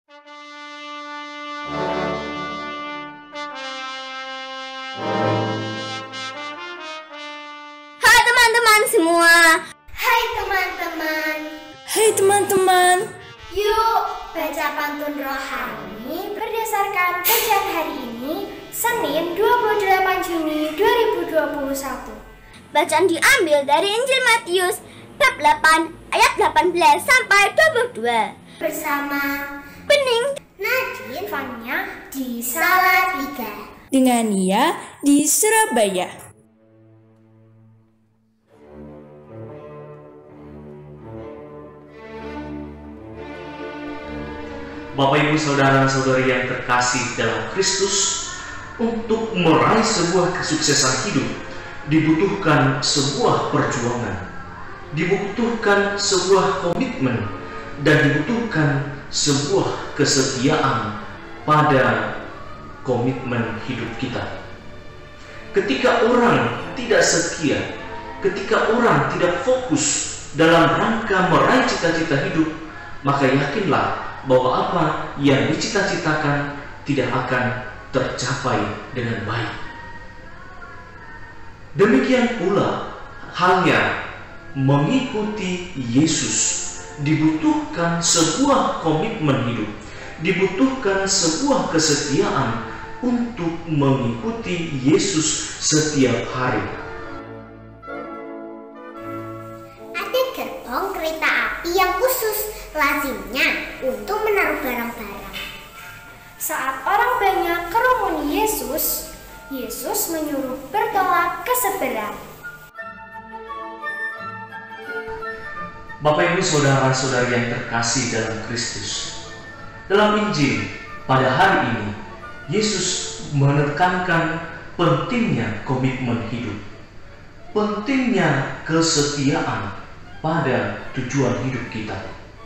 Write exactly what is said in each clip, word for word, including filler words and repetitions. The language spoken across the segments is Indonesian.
Hai teman-teman semua. Hai teman-teman. Hai teman-teman. Yuk baca pantun rohani berdasarkan bacaan hari ini, Senin dua puluh delapan Juni dua ribu dua puluh satu. Bacaan diambil dari Injil Matius bab delapan ayat delapan belas sampai dua puluh dua. Bersama Bening, Nadine, Fania di Salatiga. Dengan Nia di Surabaya. Bapak Ibu Saudara-saudari yang terkasih dalam Kristus, untuk meraih sebuah kesuksesan hidup dibutuhkan sebuah perjuangan, dibutuhkan sebuah komitmen, dan dibutuhkan sebuah kesetiaan pada komitmen hidup kita. Ketika orang tidak setia, ketika orang tidak fokus dalam rangka meraih cita-cita hidup, maka yakinlah bahwa apa yang dicita-citakan tidak akan tercapai dengan baik. Demikian pula halnya mengikuti Yesus, dibutuhkan sebuah komitmen hidup, dibutuhkan sebuah kesetiaan untuk mengikuti Yesus setiap hari. Ada gerbong kereta api yang khusus, lazimnya untuk menaruh barang-barang. Saat orang banyak kerumuni Yesus, Yesus menyuruh bertolak ke seberang. Bapak Ibu Saudara-saudari yang terkasih dalam Kristus, dalam Injil pada hari ini Yesus menekankan pentingnya komitmen hidup, pentingnya kesetiaan pada tujuan hidup kita.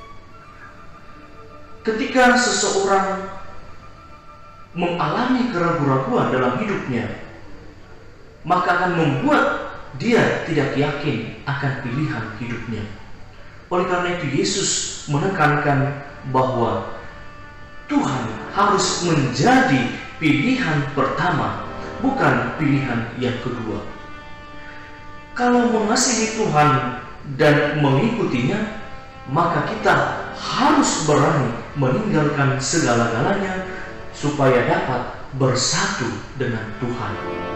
Ketika seseorang mengalami keraguan-raguan dalam hidupnya, maka akan membuat dia tidak yakin akan pilihan hidupnya. Oleh karena itu Yesus menekankan bahwa Tuhan harus menjadi pilihan pertama, bukan pilihan yang kedua. Kalau mengasihi Tuhan dan mengikutinya, maka kita harus berani meninggalkan segala-galanya supaya dapat bersatu dengan Tuhan.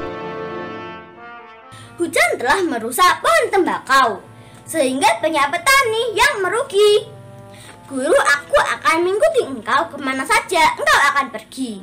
hujan telah merusak pohon tembakau, sehingga banyak petani yang merugi. Guru, aku akan mengikuti engkau kemana saja engkau akan pergi.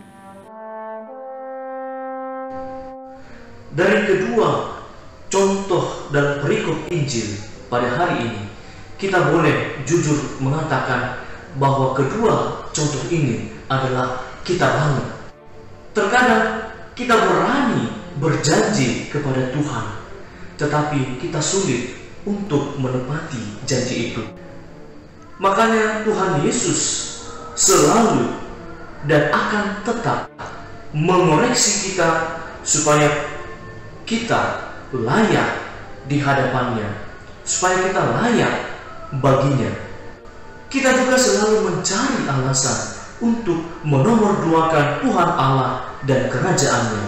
Dari kedua contoh dan perikop Injil pada hari ini, kita boleh jujur mengatakan bahwa kedua contoh ini adalah kita bangun. Terkadang kita berani berjanji kepada Tuhan, tetapi kita sulit untuk menepati janji itu. Makanya Tuhan Yesus selalu dan akan tetap mengoreksi kita supaya kita layak di hadapannya, supaya kita layak baginya. Kita juga selalu mencari alasan untuk menomorduakan Tuhan Allah dan kerajaannya.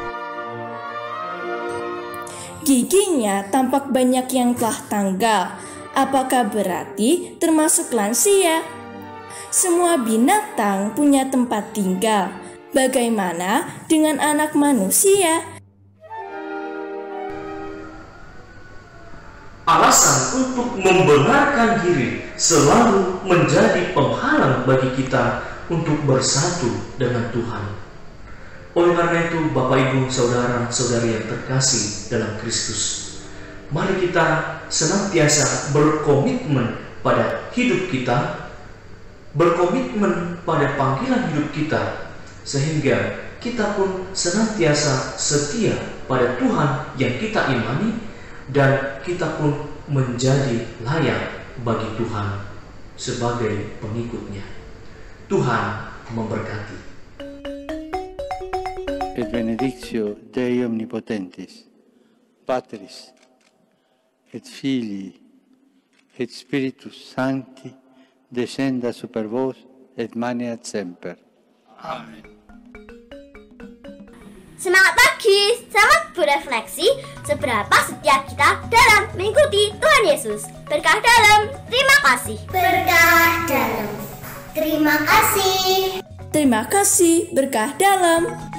Giginya tampak banyak yang telah tanggal. Apakah berarti termasuk lansia? Semua binatang punya tempat tinggal. Bagaimana dengan anak manusia? Alasan untuk membenarkan diri selalu menjadi penghalang bagi kita untuk bersatu dengan Tuhan. Oleh karena itu, Bapak Ibu Saudara-saudari yang terkasih dalam Kristus, mari kita senantiasa berkomitmen pada hidup kita, berkomitmen pada panggilan hidup kita, sehingga kita pun senantiasa setia pada Tuhan yang kita imani, dan kita pun menjadi layak bagi Tuhan sebagai pengikutnya. Tuhan memberkati. Et benedictio Dei omnipotentis, Patris, et Filii, et Spiritus Sancti, descenda super vos et maneat semper. Amin. Semangat pagi, selamat berefleksi seberapa setia kita dalam mengikuti Tuhan Yesus. Berkah dalam, terima kasih. Berkah dalam. Terima kasih. Terima kasih, berkah dalam.